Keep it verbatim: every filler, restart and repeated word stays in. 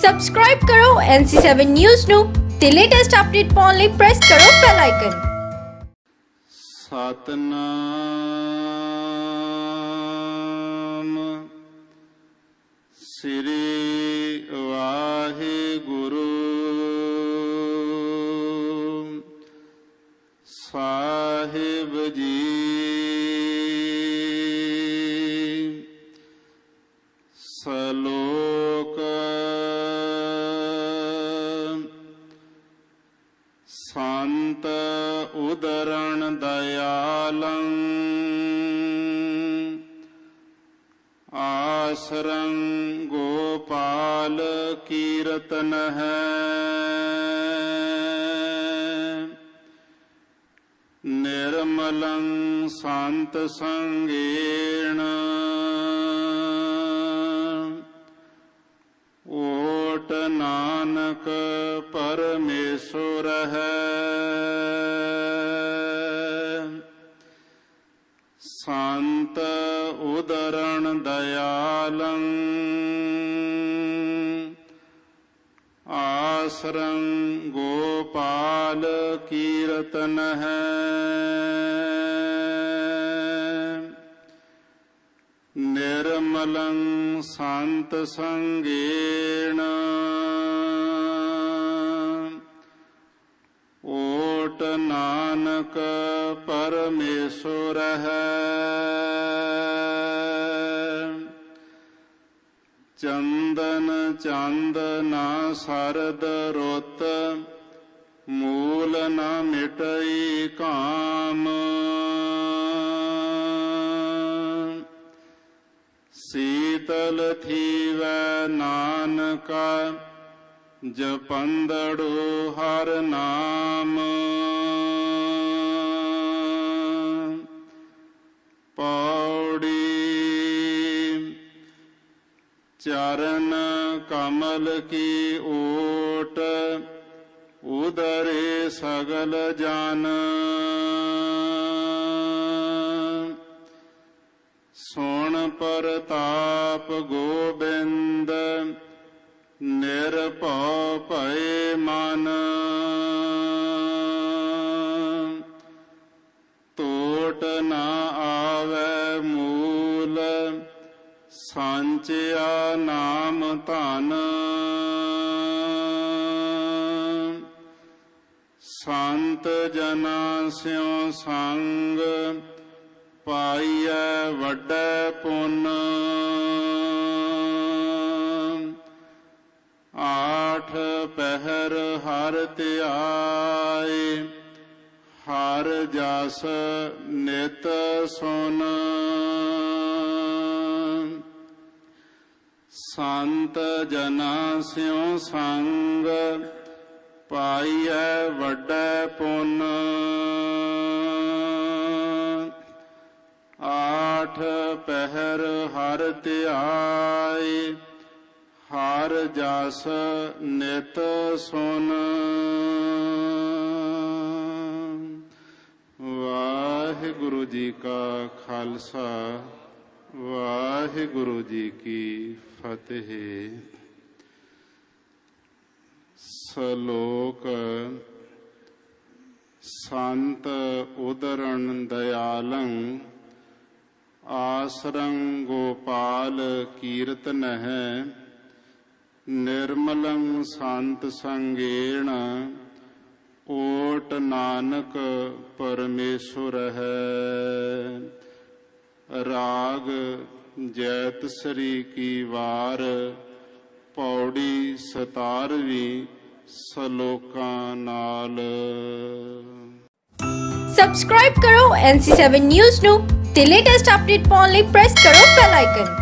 Subscribe ਕਰੋ ਐਨ ਸੀ seven news ਨੂੰ ਤੇ ਲੇਟੈਸਟ ਅਪਡੇਟ ਪਾਉਣ ਲਈ ਪ੍ਰੈਸ ਕਰੋ ਬੈਲ ਆਈਕਨ। ਸਤਨਾਮ ਸ੍ਰੀ ਵਾਹਿਗੁਰੂ ਸਾਹਿਬ ਜੀ। ਸਲੋਕ ਸੰਤ ਉਦਰਣ ਦਇਆਲੰ ਆਸਰੰ ਗੋਪਾਲ ਕੀਰਤਨ ਹੈ। ਨਿਰਮਲੰ ਸੰਤ ਸੰਗੇਣ ਓਟ ਨਾਨਕ ਪਰਮੇਸ਼ੁਰ ਹੈ। ਸੰਤ ਉਦਰਣ ਦਇਆਲੰ ਆਸਰੰ ਗੋਪਾਲ ਕੀਰਤਨ ਹੈ। ਨਿਰਮਲੰ ਸੰਤ ਸੰਗੇਣ ਓਟ ਨਾਨਕ ਪਰਮੇਸ਼ੁਰ ਹੈ। ਚੰਦਨ ਚੰਦ ਨਾ ਸਰਦ ਰੁੱਤ ਮੂਲ ਨ ਮਿਟਈ ਕਾਮ। ਸੀਤਲ ਥੀਵੈ ਨਾਨਕਾ ਜਪੰਦੜੋ ਹਰ ਨਾਮ। ਪੌੜੀ ਚਰਨ ਕਮਲ ਕੀ ਓਟ ਉਦਰੇ ਸਗਲ ਜਨ। ਸੁਣ ਪ੍ਰਤਾਪ ਗੋਬਿੰਦ ਨਿਰਭਉ ਭਏ ਮਨ। ਟੋਟ ਨ ਆਵੈ ਮੂਲ ਸਾਂਚਿਆ ਨਾਮ ਧਨ। ਸੰਤ ਜਨਾਂ ਸਿਉ ਸੰਗ ਪਾਈਐ ਵੱਡਾ ਪੁੰਨ। ਆਠ ਪਹਿਰ ਹਰ ਧਿਆਏ ਹਰ ਜਸ ਨਿਤ ਸੁਨ। ਸੰਤ ਜਨਾਂ ਸਿਉ ਸੰਗ ਪਾਈਐ ਵੱਡਾ ਪੁੰਨ। ਆਠ ਪਹਿਰ ਹਰ ਧਿਆਏ ਹਰ ਜਸ ਨਿਤ ਸੁਨ। ਵਾਹਿਗੁਰੂ ਜੀ ਕਾ ਖਾਲਸਾ ਵਾਹਿਗੁਰੂ ਜੀ ਕੀ ਫਤਿਹ। ਸ਼ਲੋਕ ਸੰਤ ਉਦਰਣ ਦਇਆਲੰ ਆਸਰੰ ਗੋਪਾਲ ਕੀਰਤਨ ਹੈ। ਨਿਰਮਲੰ ਸੰਤ ਸੰਗੇਣ ਓਟ ਨਾਨਕ ਪਰਮੇਸ਼ੁਰ ਹੈ। ਰਾਗ ਜੈਤ ਸ੍ਰੀ ਕੀ ਵਾਰ ਪੌੜੀ ਸਤਾਰਵੀਂ ਸਲੋਕਾਂ ਨਾਲ। ਸਬਸਕ੍ਰਾਈਬ ਕਰੋ ਐਨ ਸੀ ਸੈਵਨ ਨਿਊਜ਼ ਨੂੰ ਤੇ ਲੇਟੈਸਟ ਅਪਡੇਟ ਪਾਉਣ ਲਈ ਪ੍ਰੈਸ ਕਰੋ ਬੈਲ ਆਈਕਨ।